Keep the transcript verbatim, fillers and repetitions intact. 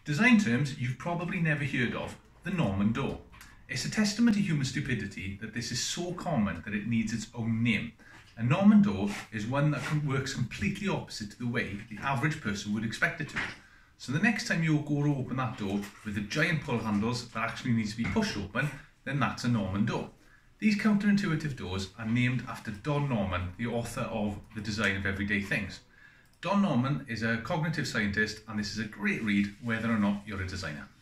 Design terms you've probably never heard of, the Norman door. It's a testament to human stupidity that this is so common that it needs its own name. A Norman door is one that works completely opposite to the way the average person would expect it to. So the next time you go to open that door with the giant pull handles that actually needs to be pushed open, then that's a Norman door. These counterintuitive doors are named after Don Norman, the author of The Design of Everyday Things. Don Norman is a cognitive scientist, and this is a great read whether or not you're a designer.